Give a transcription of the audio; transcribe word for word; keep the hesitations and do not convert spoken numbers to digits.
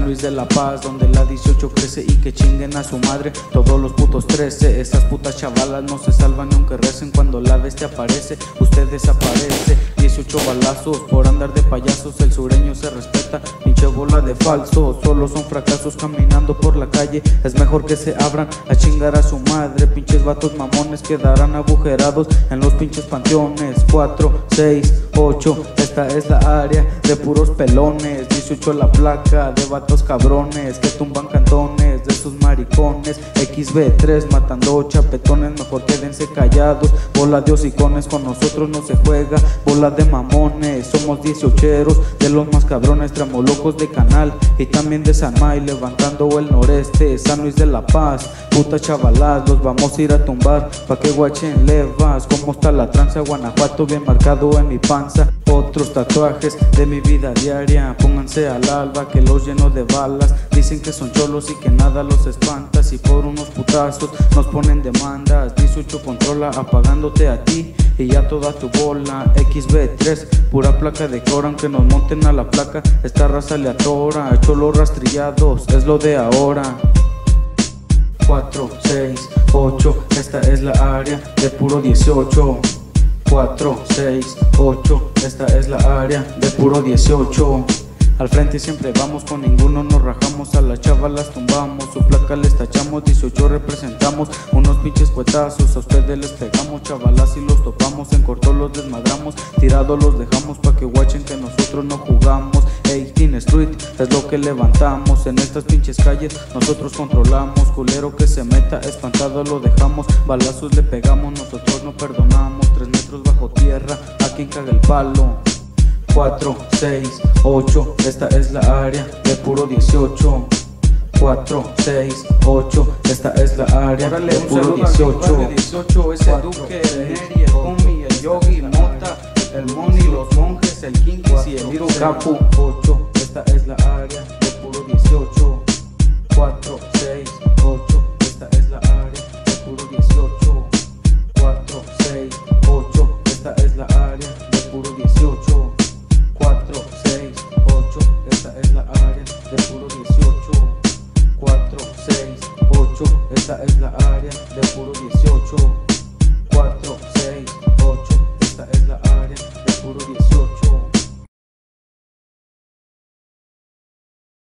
Luis de la Paz, donde la dieciocho crece y que chinguen a su madre todos los putos trece. Esas putas chavalas no se salvan ni aunque recen, cuando la bestia aparece, usted desaparece. Dieciocho balazos por andar de payasos, el sureño se respeta, pinche bola de falsos. Solo son fracasos caminando por la calle, es mejor que se abran a chingar a su madre. Pinches vatos mamones quedarán agujerados en los pinches panteones. Cuatro, seis, ocho, esta es la área de puros pelones. Dieciocho la placa de vatos cabrones que tumban cantones de sus maricones. Equis be tres matando chapetones, mejor quédense callados. Bola de hocicones, con nosotros no se juega. Bola de mamones, somos dieciocheros, de los más cabrones, tramolocos de Canal y también de San May, levantando el noreste, San Luis de la Paz. Puta chavalas, los vamos a ir a tumbar, pa' que guachen levas. Cómo está la tranza, Guanajuato bien marcado en mi panza. Otros tatuajes de mi vida diaria, pónganse al alba que los lleno de balas. Dicen que son cholos y que nada los espanta, si por unos putazos nos ponen demandas. Dieciocho controla apagándote a ti y ya toda tu bola. Equis be tres, pura placa de cora, aunque nos monten a la placa, esta raza le atora. Cholos rastrillados, es lo de ahora. Cuatro, seis, ocho, esta es la área de puro dieciocho. Cuatro, seis, ocho, esta es la área de puro dieciocho. Al frente siempre vamos, con ninguno nos rajamos, a las chavas las tumbamos, su placa les tachamos, dieciocho representamos, unos pinches cuetazos a ustedes les pegamos, chavalas y los topamos, en corto los desmadramos, tirados los dejamos pa' que guachen que nosotros no jugamos. dieciocho Street es lo que levantamos, en estas pinches calles nosotros controlamos, culero que se meta espantado lo dejamos, balazos le pegamos, nosotros no perdonamos, tres metros bajo tierra, a quien caga el palo. Cuatro, seis, ocho, esta es la área de puro dieciocho. Cuatro, seis, ocho, esta es la área de puro dieciocho. dieciocho, ese Duque, el Neri, el Homie, el Yogi, Mota, el Moni, los monjes, el Kinkis y el Hiro Capu. ocho, esta es la área de puro dieciocho. Cuatro, seis, ocho, esta es la área de puro dieciocho. Cuatro, seis, ocho, esta es la área de puro dieciocho. Cuatro, seis, ocho, esta es la área de puro dieciocho. Cuatro, seis, ocho, esta es la área de puro dieciocho. Cuatro, seis, ocho, esta es la área de puro dieciocho.